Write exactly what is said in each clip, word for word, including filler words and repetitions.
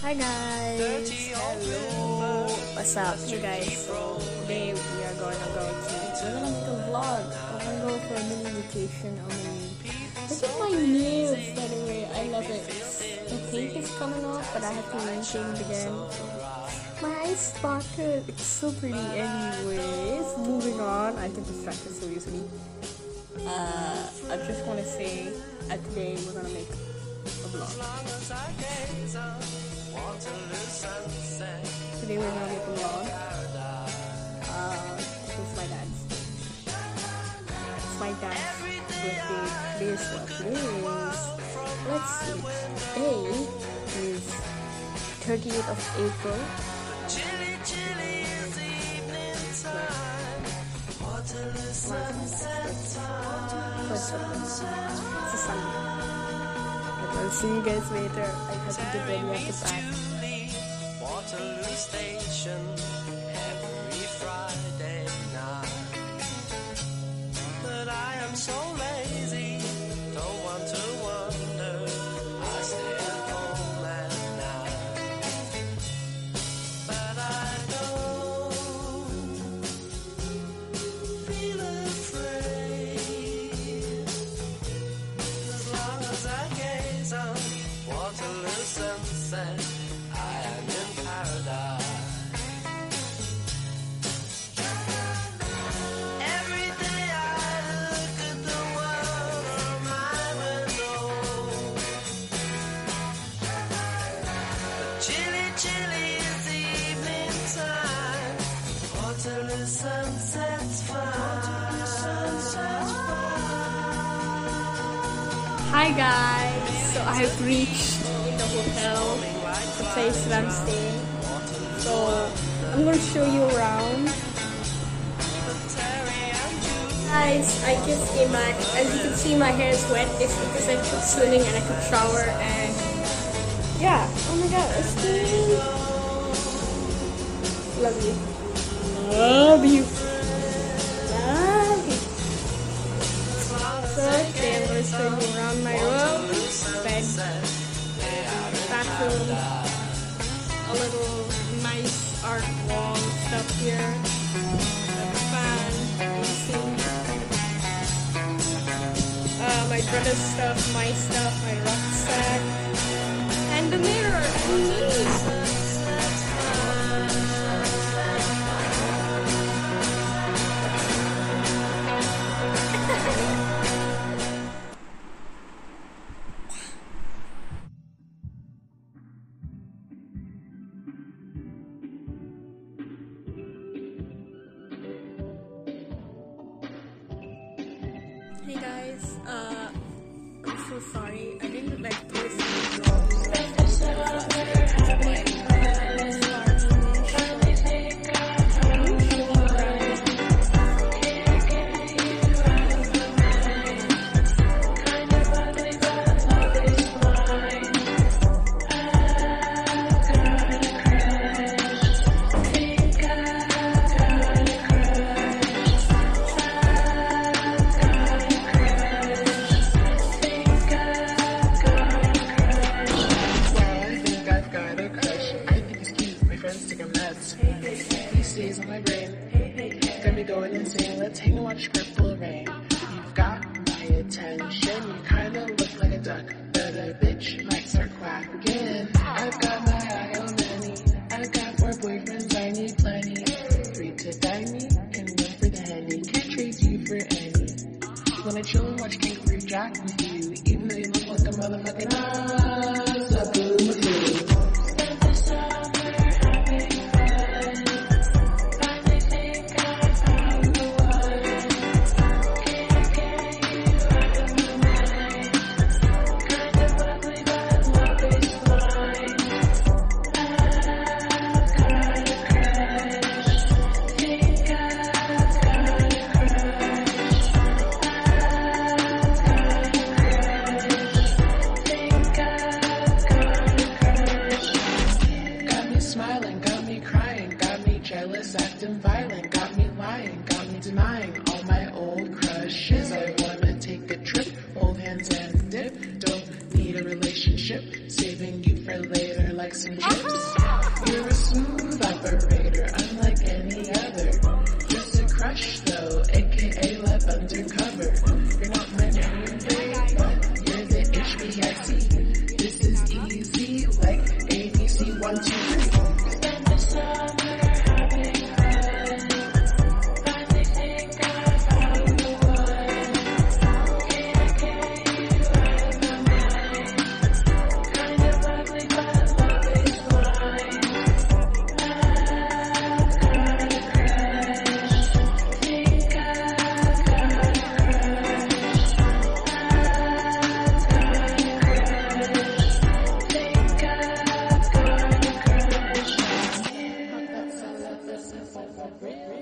Hi guys, hello, what's up? Hey guys, so today we are gonna go to, we're gonna make a vlog. We're gonna go for a mini vacation, a mini, look at my nails by the way, I love it. The paint is coming off, but I have to maintain it again. My eyes sparkled, it's so pretty. Anyways, moving on, I get distracted so easily. Uh, I just want to say, uh, today we're gonna make a vlog. Today we're gonna make a vlog. Uh, this is my dad's. It's my dad's birthday. Today is what? Today is, let's see, today is thirtieth of April. First of all, it's a Sunday. I'll see you guys later. I have to get ready after that. Waterloo Station every Friday night. But I am so lazy, don't want to wander. I stay at home at night. But I don't feel afraid as long as I gaze on Waterloo sunset. I am in paradise. Every day I look at the world from my window. But chilly, chilly is the evening time. Waterloo sunset's fine. Hi guys, so I have reached the hotel, the place that I'm staying. So I'm gonna show you around. Guys, I just came back. As you can see, my hair is wet. It's because I took swimming and I took a shower and yeah. Oh my god, it's clean. Love you. Love you. Love you. So today I'm gonna show you around my room, bed, bathroom, a little nice art wall stuff here, a fan, A C, uh, my brother's stuff, my stuff, my rucksack, and the mirror, and me. Hey guys, uh, I'm so sorry. I didn't like post the vlog. He stays on my brain. Got me going insane. Let's hang and watch purple rain. You've got my attention. You kinda look like a duck, but a bitch might start quacking. I've got my eye on many. I've got four boyfriends. I need plenty. Free to dine me and one for the henny. Can't trade you for any. When I chill and watch Kangaroo Jack with you, even though you look like a motherfucking ass, a boo with you. Acting violent, got me lying, got me denying all my old crushes. I wanna take a trip, hold hands and dip. Don't need a relationship. saving you for later like some chips. You're a smooth operator, unlike any other. Just a crush though, aka left undercover. You're not my name, babe, but you're the H B I C. This is easy, like A B C one, two, three. Spend the summer having fun. Finally think of how you was. Can I get you out of my mind? Kind of ugly, but love is blind. I've got a crush. Think I've got a crush. I've got a crush. Think I've got a crush. That's all of this is for real.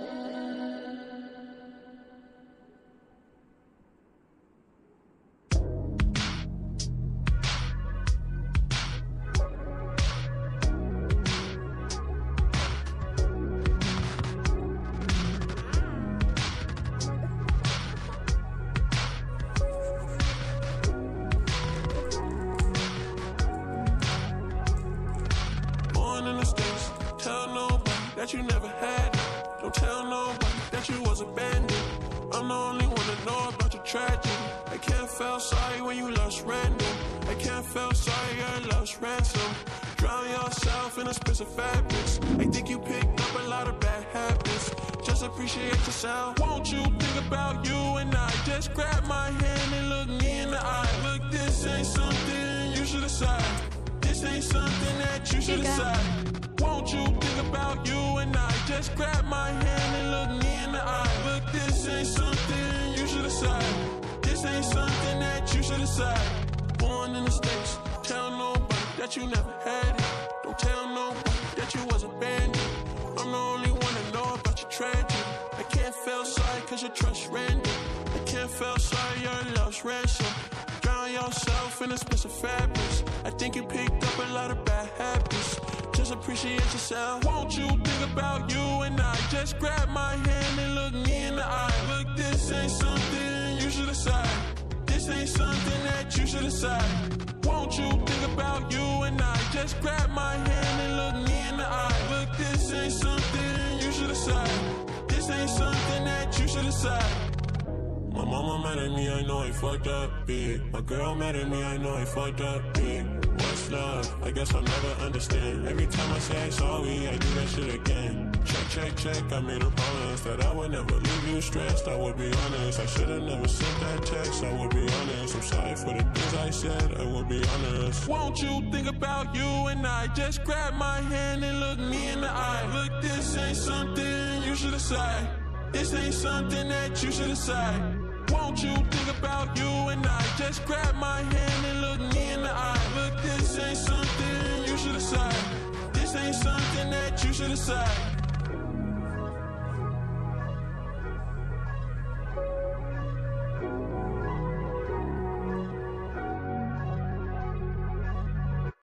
Born in the States, tell nobody that you never had it. Don't tell nobody that you was abandoned. I'm the only one that know about your tragedy. I can't feel sorry when you lost random. I can't feel sorry your lost ransom. Drown yourself in expensive fabrics. I think you picked up a lot of bad habits. Just appreciate yourself. Won't you think about you and I? Just grab my hand and look me in the eye. Look, this ain't something you should decide. This ain't something that you should decide. Won't you think about you and I? Just grab my hand and look me in the eye. Look, this ain't something you should decide. This ain't something that you should decide. Born in the States, tell nobody that you never had it. Don't tell nobody that you was abandoned. I'm the only one that know about your tragedy. I can't feel sorry cause your trust random. I can't feel sorry your lost ransom. Drown yourself in expensive fabrics. I think you picked up a lot of bad habits. Just appreciate yourself. Won't you think about you and I? Just grab my hand and look me in the eye. Look, this ain't something you should decide. This ain't something that you should decide. Won't you think about you and I? Just grab my hand and look me in the eye. Look, this ain't something you should decide. This ain't something that you should decide. My mama mad at me, I know I fucked up big. My girl mad at me, I know I fucked up big. What's love? I guess I'll never understand. Every time I say sorry, I do that shit again. Check, check, check, I made a promise that I would never leave you stressed. I would be honest, I should've never sent that text. I would be honest, I'm sorry for the things I said. I would be honest. Won't you think about you and I? Just grab my hand and look me in the eye. Look, this ain't something you should decide. This ain't something that you should decide. Won't you think about you and I? Just grab my hand and look me in the eye. Look, this ain't something you should decide. This ain't something that you should decide.